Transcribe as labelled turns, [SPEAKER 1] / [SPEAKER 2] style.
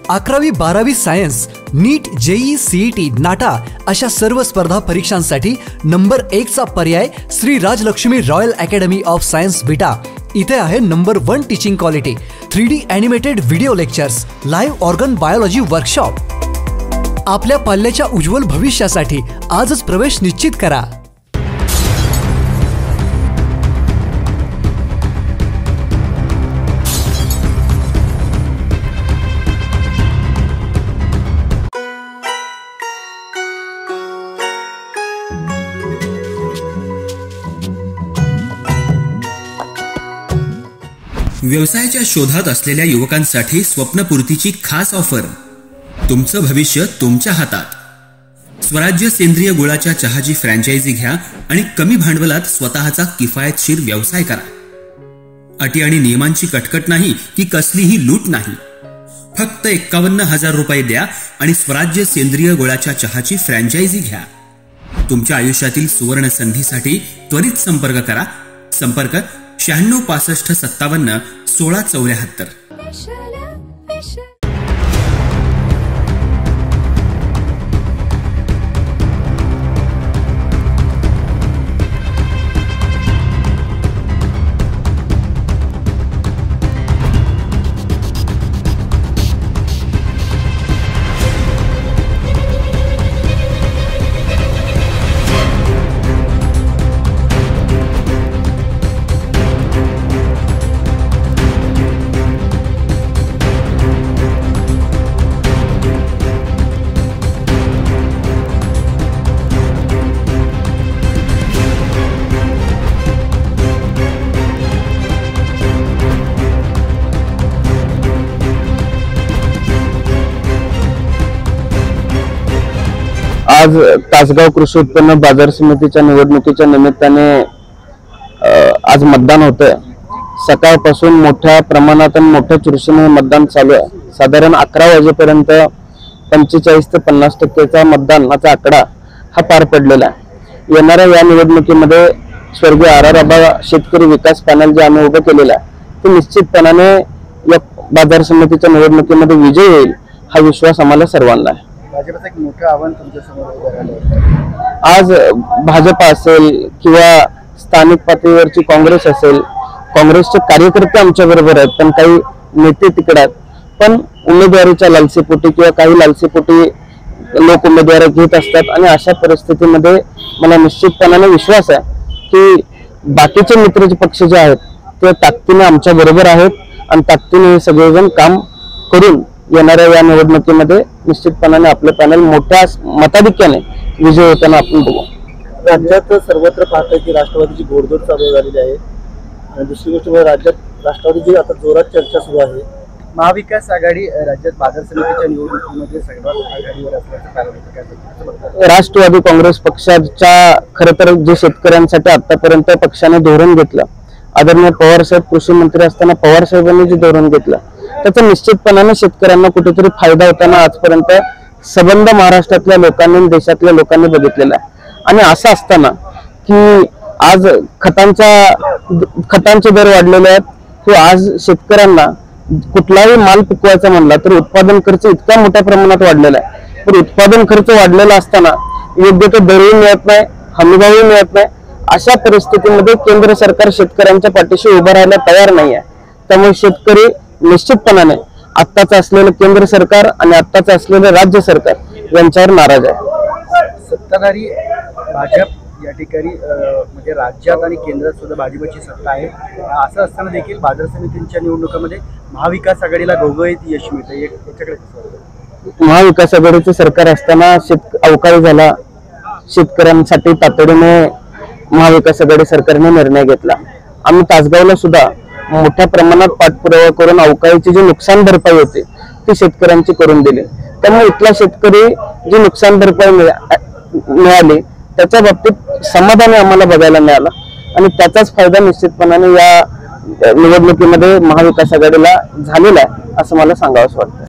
[SPEAKER 1] 11वी 12वी science, NEET, JEE, CET, NATA अशा सर्व स्पर्धा परीक्षांसाठी नंबर 1 चा पर्याय Shri Rajalakshmi royal academy of science Vita. इथे आहे number 1 teaching quality, 3D animated video lectures, live organ biology workshop. आपल्या पाल्याच्या उज्ज्वल भविष्यासाठी आजच प्रवेश निश्चित करा।
[SPEAKER 2] व्यवसायाच्या शोधात असलेल्या युवकांसाठी स्वप्नपूर्तीची खास ऑफर। तुमचं भविष्य तुमच्या हातात। स्वराज्य सेंद्रिय गुळाच्या चहाची फ्रँचायझी घ्या आणि कमी भांडवलात स्वतःचा किफायतशीर व्यवसाय करा। अटी आणि नियमांची कटकट नाही की कसलीही लूट नाही। फक्त 51,000 रुपये द्या आणि स्वराज्य सेंद्रिय गुळाच्या चहाची फ्रँचायझी घ्या। तुमच्या आयुष्यातील सुवर्ण संधीसाठी त्वरित संपर्क करा। संपर्क 96 65 57 16 74।
[SPEAKER 3] आज तासगाव कृषी उत्पन्न बाजार समितीच्या निवडणुकीच्या निमित्ताने आज मतदान होतंय। सकाळपासून मोठ्या प्रमाणात आणि मोठ्या चुरशीने मतदान चालू आहे। साधारण 11 वाजेपर्यंत 45 ते 50% मतदानाचा आकडा हा पार पडलेला आहे। येणाऱ्या या निवडणुकीमध्ये स्वर्गीय आर आबा शेतकरी विकास पॅनल जे आम्ही उभं केलेलं आहे ते निश्चितपणाने या बाजार समितीच्या निवडणुकीमध्ये विजय होईल हा विश्वास आम्हाला सर्वांना आहे।
[SPEAKER 4] भाजपचं एक मोठं आव्हान तुमच्या समोर
[SPEAKER 3] आज भाजप असेल किंवा स्थानिक पातळीवरची काँग्रेस असेल, काँग्रेसचे कार्यकर्ते आमच्या बरोबर आहेत, पण काही नेते तिकडे आहेत। पण उमेदवारीच्या लालसेपोटी किंवा काही लालसेपोटी लोक उमेदवारी घेत असतात आणि अशा परिस्थितीमध्ये मला निश्चितपणाने विश्वास आहे की बाकीचे मित्रचे पक्ष जे आहेत ते ताकदीने आमच्या बरोबर आहेत आणि ताकदीने हे सगळेजण काम करून येणाऱ्या या निवडणुकीमध्ये निश्चितपणाने आपलं पॅनल मोठ्या मताधिक्याने विजय होताना आपण बघू।
[SPEAKER 4] राज्यात सर्वत्र पाहतोय की राष्ट्रवादीची घोडदौड चालू झालेली आहे आणि दुसरी गोष्ट म्हणजे राज्यात राष्ट्रवादीची आता जोरात चर्चा सुरू आहे। महाविकास आघाडी राज्यात बाजार समितीच्या निवडणुकीमध्ये सर्वात आघाडीवर असल्याचं
[SPEAKER 3] राष्ट्रवादी काँग्रेस पक्षाच्या खरं तर जे शेतकऱ्यांसाठी आतापर्यंत पक्षाने धोरण घेतलं, आदरणीय पवार साहेब कृषी मंत्री असताना पवार साहेबांनी जे धोरण घेतलं त्याचा निश्चितपणाने शेतकऱ्यांना कुठेतरी फायदा होताना आजपर्यंत संबंध महाराष्ट्रातल्या लोकांनी देशातल्या लोकांनी बघितलेला आहे। आणि असं असताना की आज खतांचे दर वाढलेले आहेत की आज शेतकऱ्यांना कुठलाही माल पिकवायचा म्हणला तर उत्पादन खर्च इतका मोठ्या प्रमाणात वाढलेला आहे। पण उत्पादन खर्च वाढलेला असताना योग्य तो दरही मिळत नाही, हमीभावही मिळत नाही। अशा परिस्थितीमध्ये केंद्र सरकार शेतकऱ्यांच्या पाठीशी उभं राहायला तयार नाही आहे। त्यामुळे शेतकरी निश्चितपणाने आत्ताचं असलेलं केंद्र सरकार आणि आत्ताचं असलेलं राज्य सरकार यांच्यावर नाराज आहे।
[SPEAKER 4] सत्ताधारी भाजप या ठिकाणी म्हणजे राज्यात आणि केंद्रात सुद्धा भाजपची सत्ता आहे। असं असताना देखील बाजार समितीच्या निवडणुकीमध्ये महाविकास आघाडीला घोघळीत यश मिळतं। याच्याकडे
[SPEAKER 3] महाविकास आघाडीचं सरकार असताना अवकाळी झाला, शेतकऱ्यांसाठी तातडीने महाविकास आघाडी सरकारने निर्णय घेतला। आम्ही तासगावला सुद्धा मोठ्या प्रमाणात पाठपुरावा करून अवकाळीची जी नुकसान भरपाई होती ती शेतकऱ्यांची करून दिली। त्यामुळे इथला शेतकरी जी नुकसान भरपाई मिळाली त्याच्या बाबतीत समाधानी आम्हाला बघायला मिळाला आणि त्याचाच फायदा निश्चितपणाने या निवडणुकीमध्ये महाविकास आघाडीला झालेला आहे असं मला सांगावंसं वाटतं।